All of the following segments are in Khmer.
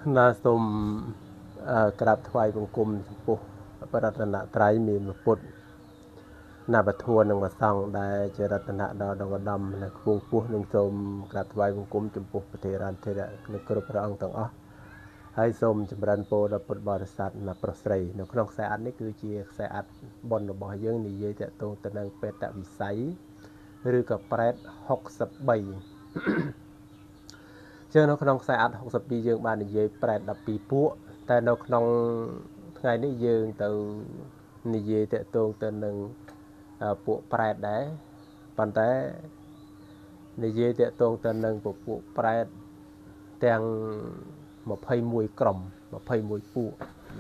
na somក្រាបថ្វាយបង្គំចំពោះព្រះរតនត្រ័យមានពុទ្ធណាបធัวនិងប្រសង្ឃដែលជារតនៈដ៏ដងឧត្តមនិងខ្ពង់ខ្ពស់នឹងសូមក្រាបថ្វាយបង្គំចំពោះប្រតិរានធិរៈនិងគ្រប់ព្រះអង្គទាំងអស់ហើយសូមចម្រើនពរដល់ពុទ្ធបរិស័ទណាប្រុសស្រីនៅក្នុងខ្សែអត្ថនេះគឺជាខ្សែអត្ថបុណ្យរបស់យើងនិយាយតទៅទៅនឹងបេតវិស័យឬក៏ប្រែត63ជានៅក្នុងខ្សែអត្ថ62យើងបាននិយាយប្រែត12ពួកតែនៅក្នុងថ្ងៃនេះយើងទៅនិយាយតទៅទៅនឹងពួកប្រែតដែរប៉ុន្តែនិយាយតទៅទៅនឹងពួកប្រែតទាំង21ក្រុម21ពួក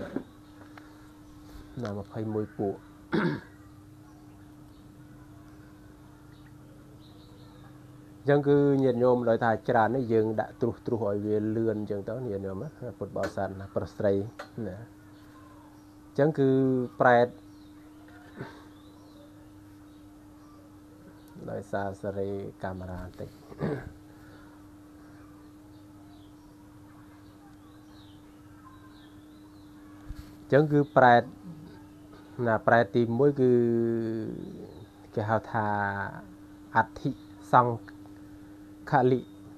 ណា21ពួកចឹងគឺញាតិញោមដោយថាច្រើននេះយើងដាក់ត្រុសឲ្យវាលឿនចឹងទៅញាតិញោមពុទ្ធបរិស័ទណាប្រុសស្រីណាចឹងគឺប្រែតដោយសារសេរីកាមេរ៉ាបន្តិចចឹងគឺប្រែតណាប្រែតទី1គឺគេហៅថាអធិសង្ខលិ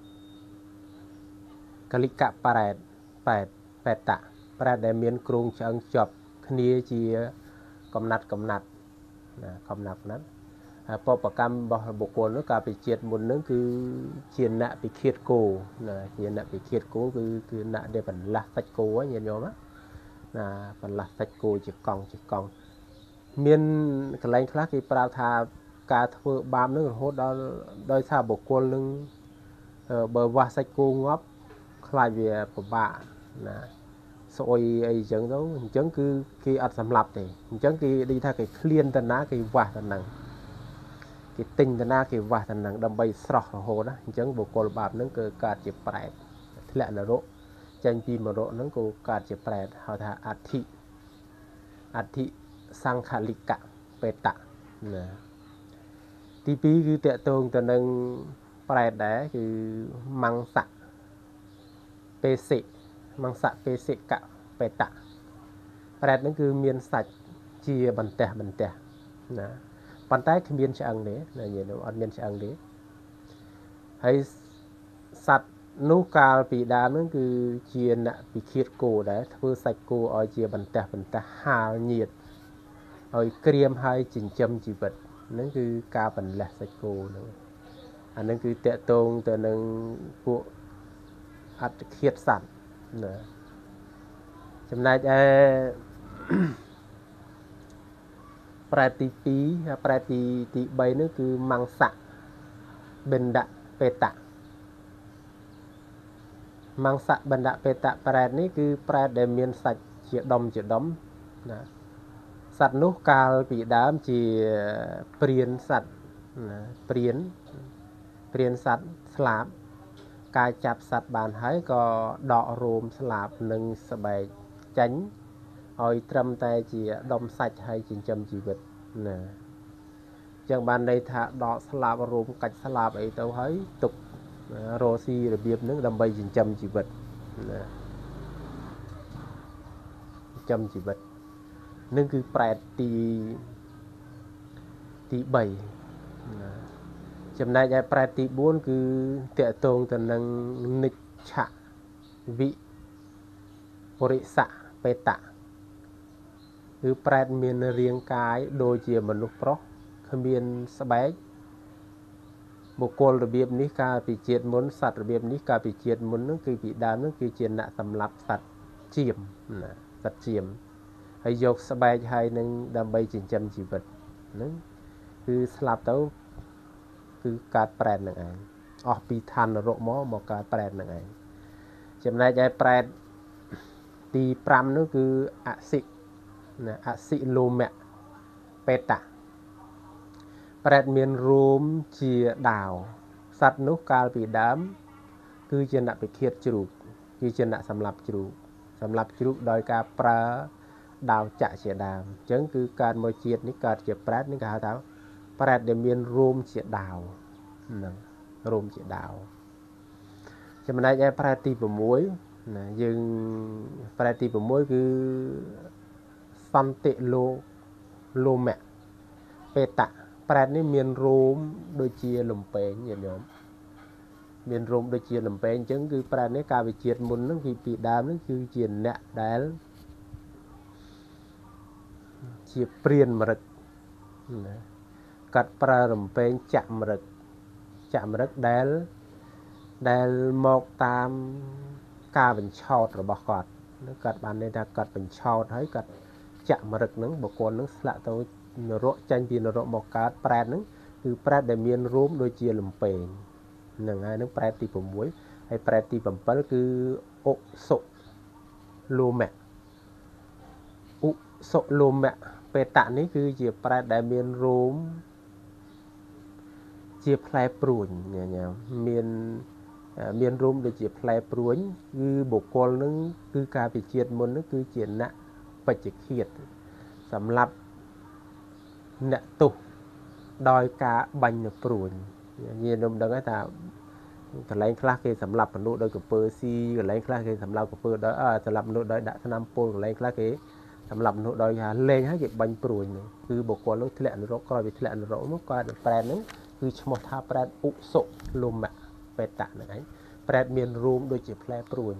កលិកៈប្រែតបេតៈប្រែតដែលមានគ្រោងឆ្អឹងជាប់គ្នាជាកំណាត់ណាកំណាត់បបកម្មរបស់បុគ្គលនោះកាលពីជាតិមុនហ្នឹងគឺជាអ្នកពិឃាតគោណាជាអ្នកពិឃាតគោគឺអ្នកដែលបន្លាស់សាច់គោញាតិញោមណាបន្លាស់សាច់គោជាកង់មានកន្លែងខ្លះគេប្រាប់ថាការធ្វើបាបនឹងរហូតដល់ដោយសារបុគ្គលនឹងបើវាស់សាច់គោងាប់ខ្លាចវាពិបាកណាស្អុយអីចឹងទៅអញ្ចឹងគឺគេអត់សម្លាប់ទេអញ្ចឹងគេនិយាយថាគេឃ្លានតាណាគេវាស់តាហ្នឹងគេទិញតាណាគេវាស់តាហ្នឹងដើម្បីស្រស់រហូតណាអញ្ចឹងបុគ្គលបាបហ្នឹងគឺកើតជាប្រែតធ្លាក់នរកចេញពីនរកហ្នឹងក៏កើតជាប្រែតហៅថាអធិសង្ខលិកៈបេតៈណាទី2គឺតកតងទៅនឹងប្រែតដែរគឺមង្សៈពេសិកៈបេតៈប្រែតហ្នឹងគឺមានសាច់ជាបន្ទះណាប៉ុន្តែគ្មានឆ្អឹងទេណាញាតិញោមអត់មានឆ្អឹងទេហើយសត្វនោះកាលពីដើមហ្នឹងគឺជាអ្នកពិឃាតគោដែរធ្វើសាច់គោឲ្យជាបន្ទះហាលញៀតឲ្យក្រៀមឲ្យចិញ្ចឹមជីវិតហ្នឹងគឺការបន្លាស់សាច់គោហ្នឹងអាហ្នឹងគឺតកតងទៅនឹងពួកអត្តឃាតសត្វណាចំណែកឯប្រែតទី2ប្រែតទី3នោះគឺមង្សៈបិណ្ឌបេតៈមង្សៈបិណ្ឌបេតៈប្រែតនេះគឺប្រែតដែលមានសាច់ជាដុំណាសត្វនោះកាលពីដើមជាព្រានសត្វណាព្រានសត្វស្លាប់ការចាប់សត្វបានហើយក៏ដករោមស្លាប់និងស្បែកចាញ់ឲ្យត្រឹមតែជាដុំសាច់ហើយចិញ្ចឹមជីវិតណាចឹងបានន័យថាដកស្លាប់រោមកាច់ស្លាប់អីទៅហើយទុករស់ស៊ីរបៀបហ្នឹងដើម្បីចិញ្ចឹមជីវិតណាចិញ្ចឹមជីវិតនឹងគឺប្រែតទី3ណាចំណែកឯប្រែតទី4គឺតកតងទៅនឹងនិច្ឆវិបរិសៈបេតៈគឺប្រែតមានរាងកាយដូចជាមនុស្សប្រុសគ្មានស្បែកបុគ្គលរបៀបនេះកាលពីជាតិមុនសត្វរបៀបនេះកាលពីជាតិមុនហ្នឹងគឺពីដើមហ្នឹងគឺជាអ្នកសម្លាប់សត្វជាមណាសត្វជាមហើយយកស្បែកហើយនឹងដើម្បីចិញ្ចឹមជីវិតហ្នឹងគឺស្លាប់ទៅគឺកើតប្រែតនឹងឯងអស់ពីឋាននរកមកកើតប្រែតនឹងឯងចំណែកឯប្រែតទី5នោះគឺអសិលោមៈបេតៈប្រែតមានរោមជាដាវសត្វនោះកាលពីដើមគឺជាអ្នកពិឃាតជ្រូកគឺជាអ្នកសម្លាប់ជ្រូកដោយការប្រើដាវចាក់ជាដើមអញ្ចឹងគឺកើតមកជាតិនេះកើតជាប្រែតនេះគេហៅថាប្រែតដែលមានរោមជាដាវហ្នឹងរោមជាដាវចំណែកឯប្រែតទី6 ណាយើងប្រែទី6គឺសន្តិលោមៈបេតៈប្រែនេះមានរោមដូចជាលំពែងញាតិញោមមានរោមដូចជាលំពែងអញ្ចឹងគឺប្រែនេះការវិជាតិមុនហ្នឹងពីដើមហ្នឹងគឺជាអ្នកដែលជាព្រានមរឹកណាកាត់ប្រើរំពេងចាក់មរឹកដែលមកតាមការបញ្ឆោតរបស់គាត់គាត់បានន័យថាគាត់បញ្ឆោតហើយគាត់ចាក់មរឹកហ្នឹងបុគ្គលហ្នឹងស្លាក់ទៅនរកចាញ់ពីនរកមកកើតប្រែតហ្នឹងគឺប្រែតដែលមានរោមដូចជាលំពេងហ្នឹងហើយហ្នឹងប្រែតទី6ហើយប្រែតទី7គឺអុសុលោមៈបេតៈនេះគឺជាប្រែតដែលមានរោមជាផ្លែព្រួញមានរោមដូចជាផ្លែព្រួញគឺបុគ្គលនឹងគឺការពិជាតិមុននឹងគឺជាអ្នកបច្ចឃាតសម្រាប់អ្នកទោសដោយការបាញ់នៅព្រួញញាតិញោមដឹងហើយថាកន្លែងខ្លះគេសម្លាប់មនុស្សដោយកពើស៊ីកន្លែងខ្លះគេសម្លាប់កពើដោយសម្លាប់មនុស្សដោយដាក់ថ្នាំពុលកន្លែងខ្លះគេសម្លាប់មនុស្សដោយថាលេងហើយគេបាញ់ព្រួញនោះគឺបុគ្គលនោះធ្លាក់នរកក្រោយពីធ្លាក់នរកនោះគាត់ប្រែតហ្នឹងគឺឈ្មោះថាប្រែតឧសុលមៈបេតៈហ្នឹងឯងប្រែតមានរោមដូចជាផ្លែព្រួញ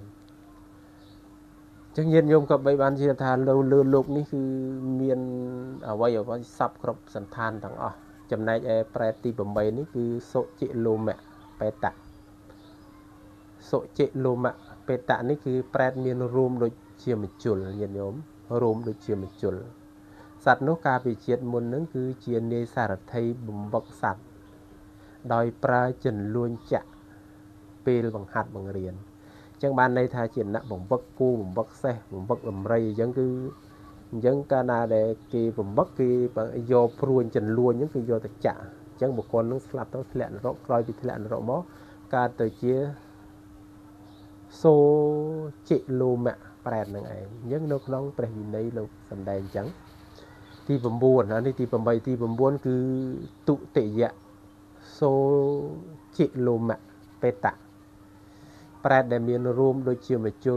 ចឹងញាតិញោមក៏បីបានជឿថាលើលោកនេះគឺមានអ្វីសពគ្រប់សន្តានទាំងអស់ចំណែកឯប្រែតទី8នេះគឺសុចិលមៈបេតៈសុចិលមៈបេតៈនេះគឺប្រែតមានរោមដូចជាមជុលញាតិញោមរោមដូចជាមជុលសត្វនោះកាលពីជាតិមុនហ្នឹងគឺជានាយសារថីបំបឹកសត្វដោយប្រើចិនលួញចាក់ពេលបង្ហាត់បង្រៀនអញ្ចឹងបានន័យថាជាអ្នកបំបឹកគូបំបឹកសេះបំបឹកដំរីអញ្ចឹងគឺអញ្ចឹងកាលណាដែលគេបំបឹកគេយកព្រួញចិនលួញអញ្ចឹងគឺយកទៅចាក់អញ្ចឹងបុគ្គលនឹងស្លាប់ទៅធ្លាក់នរកក្រោយពីធ្លាក់នរកមកកើតទៅជាសូចិលោមៈប្រែតនឹងឯងអញ្ចឹងនៅក្នុងព្រះវិន័យលោកសម្ដែងអញ្ចឹងទី9នេះទី8ទី9គឺទុតិយៈសូចិលោមៈបេតៈប្រែតដែលមានរោមដូចជាមជុល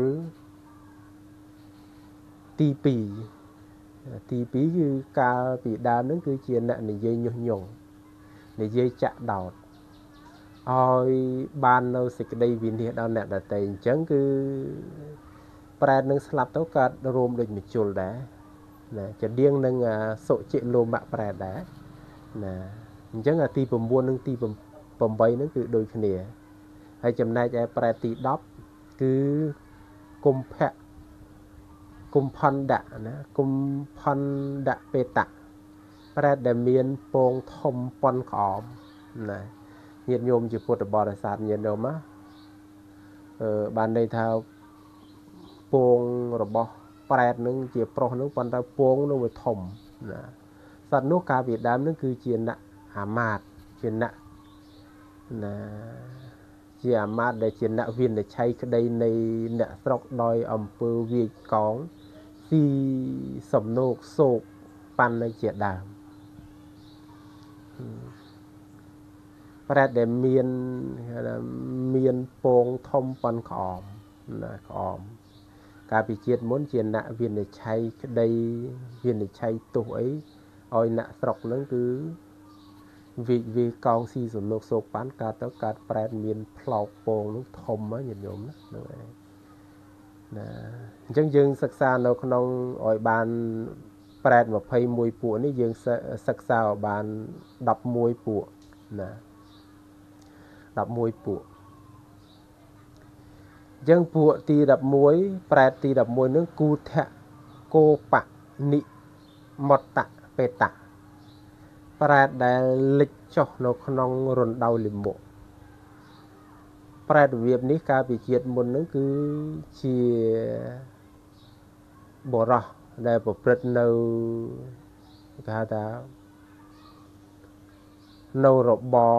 ទី2គឺកាលពីដើមហ្នឹងគឺជាអ្នកនិយាយញុះញង់និយាយចាក់ដោតឲ្យបាននៅសេចក្តីវិនិច្ឆ័យដល់អ្នកដទៃអញ្ចឹងគឺប្រែតនឹងស្លាប់ទៅកើតរោមដូចមជុលដែរណាចដៀងនឹងសុចិលោមៈប្រែតដែរណាអញ្ចឹងទី9និងទី8ហ្នឹងគឺដូចគ្នាហើយចំណែកឯប្រែតទី10គឺគុំផន្តៈណាគុំផន្តៈបេតៈប្រែតដែលមានពងធំប៉ុនក្អមណាញាតិញោមជាពុទ្ធបរិស័ទញាតិញោមបានន័យថាពងរបស់ប្រែតនឹងជាប្រុសនឹងប៉ុន្តែពងនឹងវាធំណាសត្វនោះកាលពីដើមនឹងគឺជាអ្នកអាមាត្យជាអ្នកណាជាអាមាត្យដែលជាអ្នកវិនិច្ឆ័យក្តីនៃអ្នកស្រុកដោយអំពើវាយកោងស៊ីសំណោកសោកប៉ាន់នៅជាដើមប្រែតដែលមានពងធំប៉ុនក្អមណាក្អមកាលពីជាតិមុនជាអ្នកវិនិច្ឆ័យក្តីវិនិច្ឆ័យទោសអីឲ្យអ្នកស្រុកហ្នឹងគឺវាកោងស៊ីសំណោកសោកប៉ាន់កើតទៅកើតប្រែតមានផ្លោកពងហ្នឹងធំហ្នឹងញាតិញោមណាហ្នឹងឯងណាអញ្ចឹងយើងសិក្សានៅក្នុងឲ្យបានប្រែត21ពួកនេះយើងសិក្សាឲ្យបាន11ពួកណា11ពួកអញ្ចឹងពួកទី11ប្រែតទី11ហ្នឹងគូថៈកោបនិមត្តៈបេតៈប្រែតដែលលិចចុះនៅក្នុងរណ្ដៅលិមុខប្រែតរបៀបនេះកាលពីជាតិមុនហ្នឹងគឺជាបរោះដែលប្រព្រឹត្តនៅគេហៅថានៅរបរ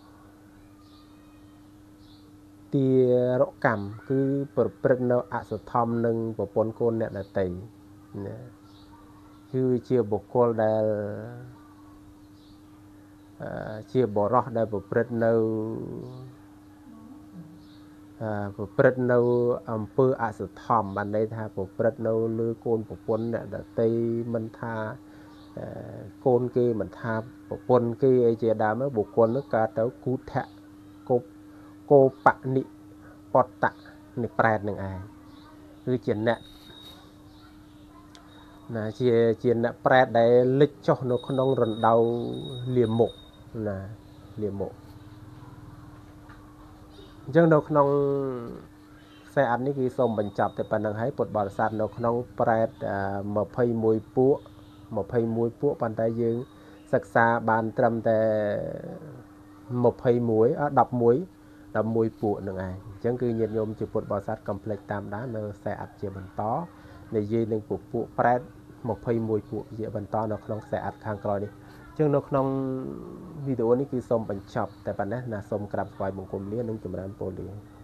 ទារកម្មគឺប្រព្រឹត្តនៅអសធម្មនឹងប្រពន្ធកូនអ្នកដតីណាគឺជាបុគ្គលដែលជាបរោះដែលប្រព្រឹត្តនៅប្រព្រឹត្តនៅអំពើអសធម្មបានន័យថាប្រព្រឹត្តនៅលើកូនប្រពន្ធអ្នកដតីមិនថាកូនគេមិនថាប្រពន្ធគេអីជាដើមបុគ្គលនោះកើតទៅគូថៈកោបនិបតៈនេះប្រែតនឹងឯងគឺជាអ្នកណាជាអ្នកប្រែតដែលលិចចុះនៅក្នុងរណ្ដៅលាមកណាលាមកអញ្ចឹងនៅក្នុងខ្សែអត្ថនេះគឺសូមបញ្ចប់តែប៉ុណ្្នឹងហើយពុទ្ធបរិស័ទនៅក្នុងប្រែត21ពួកប៉ុន្តែយើងសិក្សាបានត្រឹមតែ11ពួកនឹងឯងអញ្ចឹងគឺញាតិញោមជាពុទ្ធបរិស័ទកុំភ្លេចតាមដាននៅខ្សែអត្ថជាបន្តនិយាយនឹងពួកប្រែត21ពួកជាបន្តនៅក្នុងខ្សែអត្ថខាងក្រោយនេះអញ្ចឹងនៅក្នុងវីដេអូនេះគឺសូមបញ្ចប់តែប៉ុណ្ណេះណាសូមក្រាបថ្វាយបង្គំលានិងចម្រើនពរលា